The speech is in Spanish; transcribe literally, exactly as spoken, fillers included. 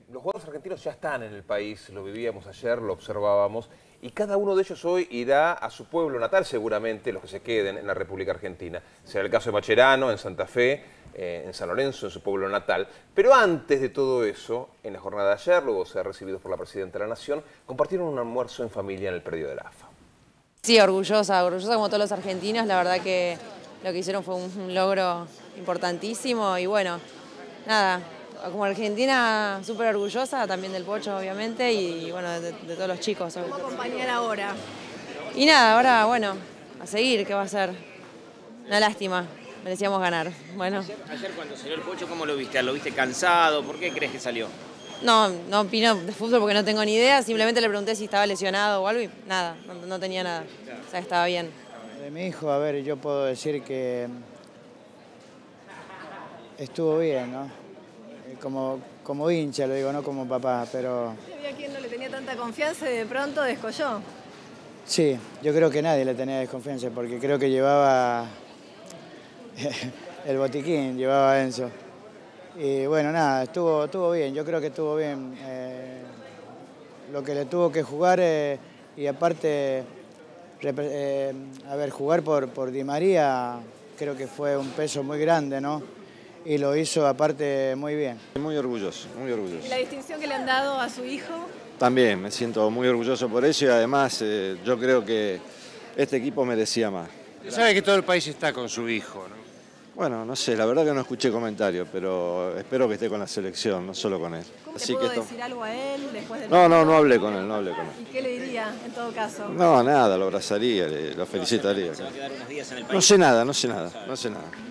los jugadores argentinos ya están en el país, lo vivíamos ayer, lo observábamos, y cada uno de ellos hoy irá a su pueblo natal, seguramente, los que se queden en la República Argentina. Será el caso de Mascherano, en Santa Fe, eh, en San Lorenzo, en su pueblo natal. Pero antes de todo eso, en la jornada de ayer, luego de ser recibidos por la Presidenta de la Nación, compartieron un almuerzo en familia en el predio de la A F A. Sí, orgullosa, orgullosa como todos los argentinos, la verdad que lo que hicieron fue un, un logro importantísimo y bueno, nada, como argentina súper orgullosa también del Pocho obviamente y bueno, de, de todos los chicos. ¿Cómo acompañar ahora? Y nada, ahora bueno, a seguir, ¿qué va a ser? Una lástima, merecíamos ganar. Bueno. Ayer, ayer cuando salió el Pocho, ¿cómo lo viste? ¿Lo viste cansado? ¿Por qué crees que salió? No, no opino de fútbol porque no tengo ni idea, simplemente le pregunté si estaba lesionado o algo y nada, no, no tenía nada, o sea, estaba bien. De mi hijo, a ver, yo puedo decir que estuvo bien, ¿no? Como, como hincha lo digo, no como papá, pero... Había quien no le tenía tanta confianza y de pronto descolló. Sí, yo creo que nadie le tenía desconfianza porque creo que llevaba el botiquín, llevaba a Enzo. Y bueno, nada, estuvo, estuvo bien, yo creo que estuvo bien. Eh, lo que le tuvo que jugar eh, y aparte, eh, a ver, jugar por, por Di María creo que fue un peso muy grande, ¿no? Y lo hizo aparte muy bien. Muy orgulloso, muy orgulloso. ¿Y la distinción que le han dado a su hijo? También me siento muy orgulloso por eso y además eh, yo creo que este equipo merecía más. Sabe que todo el país está con su hijo, ¿no? Bueno, no sé, la verdad que no escuché comentarios, pero espero que esté con la selección, no solo con él. ¿Cómo Así le puedo que esto... decir algo a él después del No, no, no hablé con él, no hablé con él. ¿Y qué le diría en todo caso? No, nada, lo abrazaría, lo felicitaría. ¿Se va a quedar unos días en el país? No sé nada, no sé nada, no sé nada.